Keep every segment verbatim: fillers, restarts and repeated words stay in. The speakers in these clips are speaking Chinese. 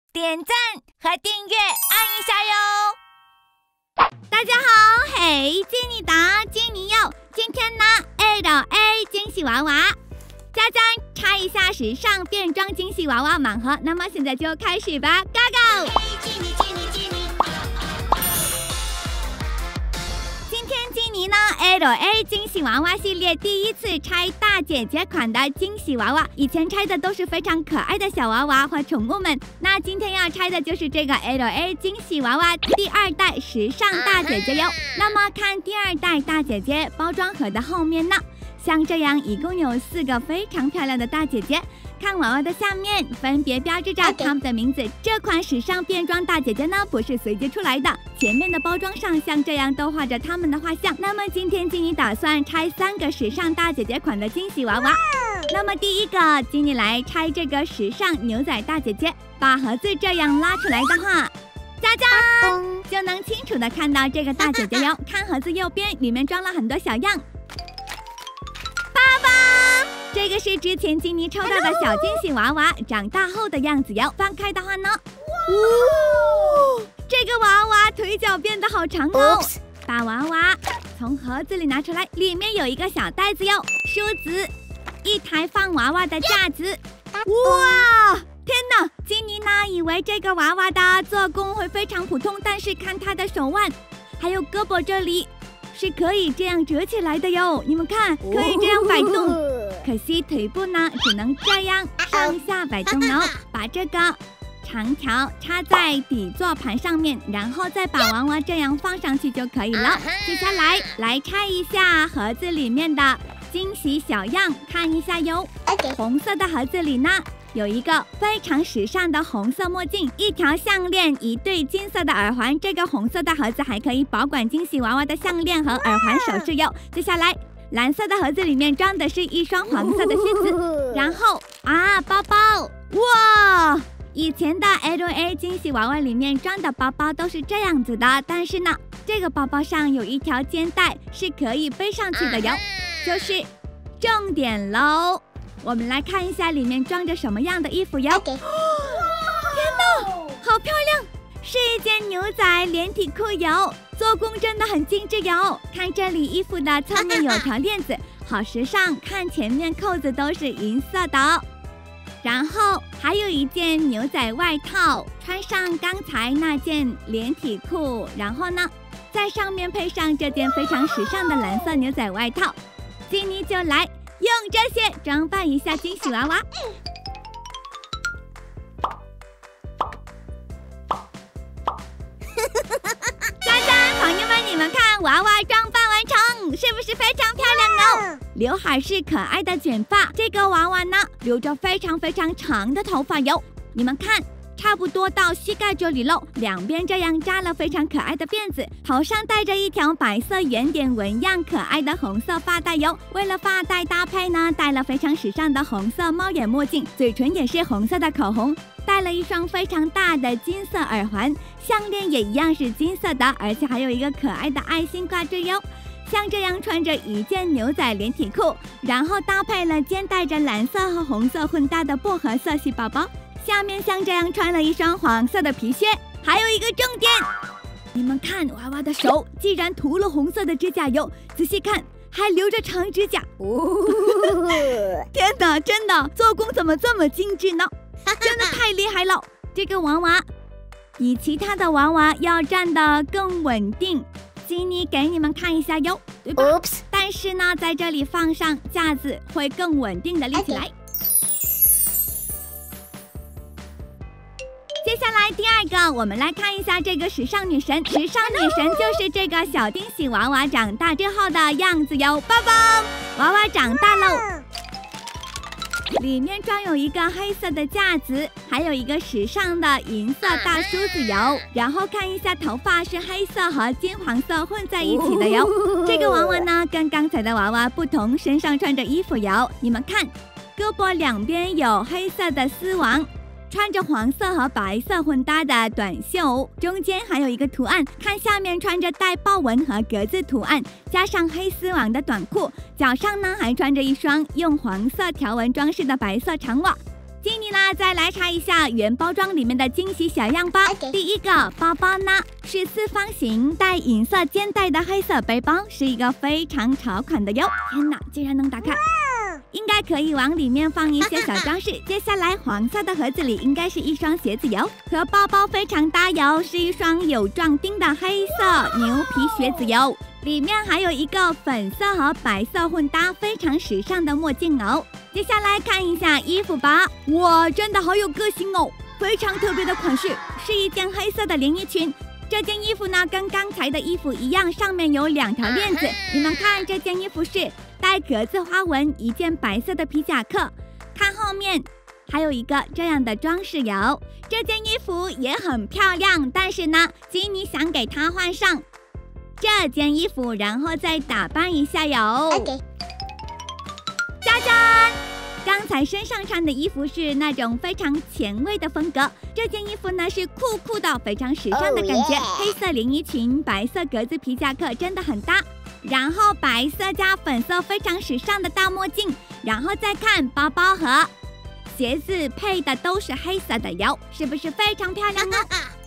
点赞和订阅按一下哟！大家好，嘿，金妮达，金妮哟，今天呢 L A 惊喜娃娃，佳佳拆一下时尚变装惊喜娃娃盲盒，那么现在就开始吧 ，Go go！ 今天金妮呢 L A 惊喜娃娃系列第一次拆大姐姐款的惊喜娃娃，以前拆的都是非常可爱的小娃娃和宠物们，那今天要拆的就是这个 L A 惊喜娃娃第二代时尚大姐姐哟。那么看第二代大姐姐包装盒的后面呢，像这样一共有四个非常漂亮的大姐姐，看娃娃的下面分别标志着她们的名字。这款时尚变装大姐姐呢，不是随机出来的，前面的包装上像这样都画着她们的画像。那么今天金妮打算拆三个时尚大姐姐款的惊喜娃娃。那么第一个，金妮来拆这个时尚牛仔大姐姐，把盒子这样拉出来的话，佳佳就能清楚的看到这个大姐姐哟。看盒子右边，里面装了很多小样。爸爸，这个是之前金妮抽到的小惊喜娃娃长大后的样子哟。翻开的话呢，哇，这个娃娃腿脚变得好长哦。把娃娃从盒子里拿出来，里面有一个小袋子哟，梳子，一台放娃娃的架子。哇，天哪！金妮呢以为这个娃娃的做工会非常普通，但是看它的手腕还有胳膊这里是可以这样折起来的哟，你们看，可以这样摆动。可惜腿部呢只能这样上下摆动哦。把这个长条插在底座盘上面，然后再把娃娃这样放上去就可以了。接下来来拆一下盒子里面的惊喜小样，看一下哟。红色的盒子里呢，有一个非常时尚的红色墨镜，一条项链，一对金色的耳环。这个红色的盒子还可以保管惊喜娃娃的项链和耳环首饰哟。接下来蓝色的盒子里面装的是一双黄色的靴子，然后啊，包包，哇！以前的 L A 惊喜娃娃里面装的包包都是这样子的，但是呢，这个包包上有一条肩带是可以背上去的哟，就是重点喽。我们来看一下里面装着什么样的衣服哟。天哪，好漂亮！是一件牛仔连体裤哟，做工真的很精致哟。看这里衣服的侧面有条链子，好时尚，看前面扣子都是银色的哦。然后还有一件牛仔外套，穿上刚才那件连体裤，然后呢，在上面配上这件非常时尚的蓝色牛仔外套，金妮就来用这些装扮一下惊喜娃娃。佳佳朋友们，你们看，娃娃装扮完成，是不是非常漂亮哦？刘海是可爱的卷发，这个娃娃呢留着非常非常长的头发哟，你们看，差不多到膝盖这里喽，两边这样扎了非常可爱的辫子，头上戴着一条白色圆点纹样可爱的红色发带哟。为了发带搭配呢，戴了非常时尚的红色猫眼墨镜，嘴唇也是红色的口红，戴了一双非常大的金色耳环，项链也一样是金色的，而且还有一个可爱的爱心挂坠哟。像这样穿着一件牛仔连体裤，然后搭配了肩带着蓝色和红色混搭的薄荷色系包包，下面像这样穿了一双黄色的皮靴。还有一个重点，你们看娃娃的手既然涂了红色的指甲油，仔细看还留着长指甲。天哪，真的做工怎么这么精致呢？真的太厉害了！这个娃娃比其他的娃娃要站得更稳定，金妮给你们看一下哟，对吧？ Oops. 但是呢，在这里放上架子会更稳定的立起来。Okay. 接下来第二个，我们来看一下这个时尚女神。时尚女神就是这个小惊喜娃娃长大之后的样子哟。爸爸，娃娃长大喽，里面装有一个黑色的架子，还有一个时尚的银色大梳子哟。然后看一下头发是黑色和金黄色混在一起的哟。这个娃娃呢跟刚才的娃娃不同，身上穿着衣服哟。你们看，胳膊两边有黑色的丝网，穿着黄色和白色混搭的短袖，中间还有一个图案，看下面穿着带豹纹和格子图案，加上黑丝网的短裤，脚上呢还穿着一双用黄色条纹装饰的白色长袜。金妮尼呢，再来拆一下原包装里面的惊喜小样包。Okay. 第一个包包呢是四方形带银色肩带的黑色背包，是一个非常潮款的哟。天哪，竟然能打开！应该可以往里面放一些小装饰。接下来黄色的盒子里应该是一双鞋子哟，和包包非常搭哟，是一双有撞钉的黑色牛皮靴子哟。里面还有一个粉色和白色混搭，非常时尚的墨镜哦。接下来看一下衣服吧，哇，真的好有个性哦，非常特别的款式，是一件黑色的连衣裙。这件衣服呢，跟刚才的衣服一样，上面有两条链子。你们看，这件衣服是带格子花纹，一件白色的皮夹克。看后面，还有一个这样的装饰哟。这件衣服也很漂亮，但是呢，金妮想给它换上这件衣服，然后再打扮一下哟。Okay. 짜잔！刚才身上穿的衣服是那种非常前卫的风格，这件衣服呢是酷酷的，非常时尚的感觉。Oh, yeah. 黑色连衣裙，白色格子皮夹克，真的很搭。然后白色加粉色，非常时尚的大墨镜。然后再看包包和鞋子配的都是黑色的哟，是不是非常漂亮呢？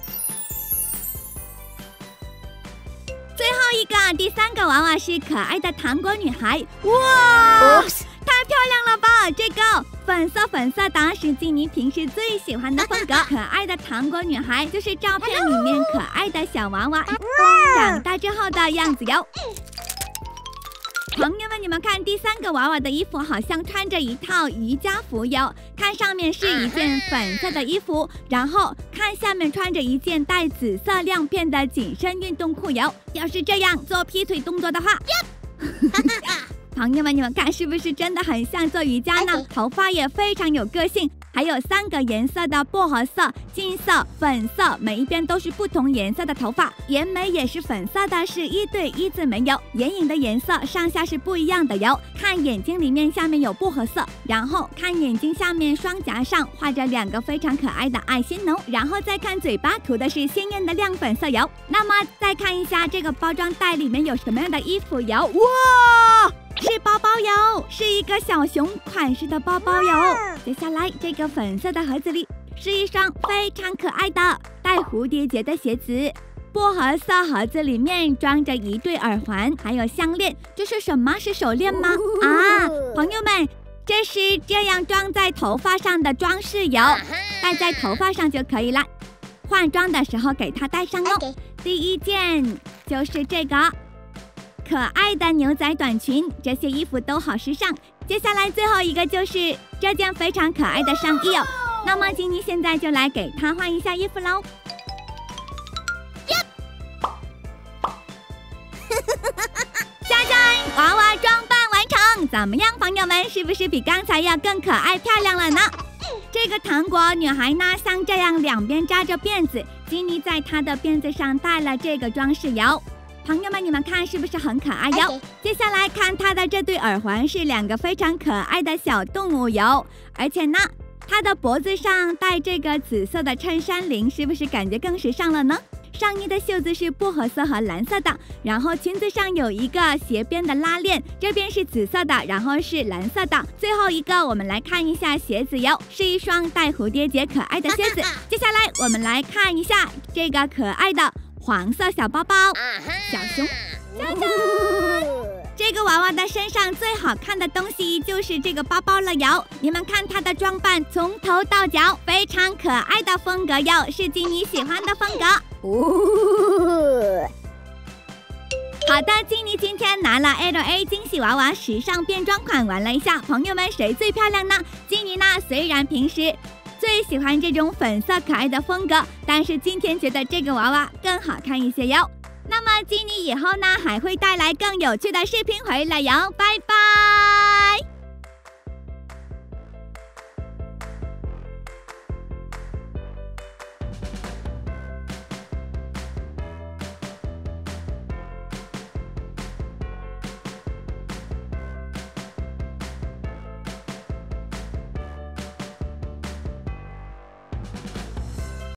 最后一个，第三个娃娃是可爱的糖果女孩，哇！ Oops. 太漂亮了吧！这个粉色粉色的是金妮平时最喜欢的风格。可爱的糖果女孩就是照片里面可爱的小娃娃长大之后的样子哟。朋友们，你们看第三个娃娃的衣服好像穿着一套瑜伽服哟，看上面是一件粉色的衣服，然后看下面穿着一件带紫色亮片的紧身运动裤哟。要是这样做劈腿动作的话。朋友们，你们看是不是真的很像做瑜伽呢？ Okay. 头发也非常有个性，还有三个颜色的薄荷色、金色、粉色，每一边都是不同颜色的头发。眼眉也是粉色的，是一对一字眉哟。眼影的颜色上下是不一样的哟。看眼睛里面下面有薄荷色，然后看眼睛下面双颊上画着两个非常可爱的爱心哦。然后再看嘴巴涂的是鲜艳的亮粉色哟。那么再看一下这个包装袋里面有什么样的衣服哟？哇！ 是包包哟，是一个小熊款式的包包哟。接下来这个粉色的盒子里是一双非常可爱的带蝴蝶结的鞋子，薄荷色盒子里面装着一对耳环，还有项链。这是什么？是手链吗？啊，朋友们，这是这样装在头发上的装饰哟，戴在头发上就可以了。换装的时候给它戴上哦。第一件就是这个。 可爱的牛仔短裙，这些衣服都好时尚。接下来最后一个就是这件非常可爱的上衣哦。那么金妮现在就来给她换一下衣服喽。짜잔，娃娃装扮完成，怎么样，朋友们？是不是比刚才要更可爱漂亮了呢？这个糖果女孩呢，像这样两边扎着辫子，金妮在她的辫子上戴了这个装饰油。 朋友们，你们看是不是很可爱哟？ Okay. 接下来看它的这对耳环是两个非常可爱的小动物哟，而且呢，它的脖子上戴这个紫色的衬衫领，是不是感觉更时尚了呢？上衣的袖子是薄荷色和蓝色的，然后裙子上有一个斜边的拉链，这边是紫色的，然后是蓝色的。最后一个，我们来看一下鞋子哟，是一双带蝴蝶结可爱的靴子。接下来我们来看一下这个可爱的 黄色小包包，小熊，짜잔！这个娃娃的身上最好看的东西就是这个包包了哟。你们看它的装扮，从头到脚非常可爱的风格哟，是金妮喜欢的风格。哦，好的，金妮今天拿了 L A 惊喜娃娃时尚变装款玩了一下，朋友们谁最漂亮呢？金妮呢，虽然平时 最喜欢这种粉色可爱的风格，但是今天觉得这个娃娃更好看一些哟。那么金妮以后呢还会带来更有趣的视频回来哟，拜拜。